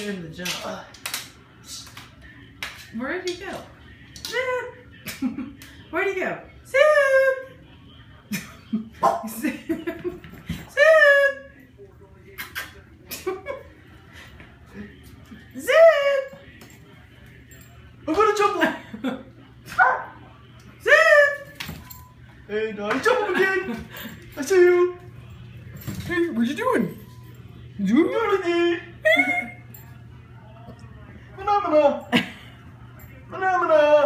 doing the jump. Where did he go? Zook! Where'd he go? Zook! Zook! Zook! I'm gonna jump him! Zook! Hey, now jump him again! I see you! Hey, what you doing? Phenomena! Phenomena!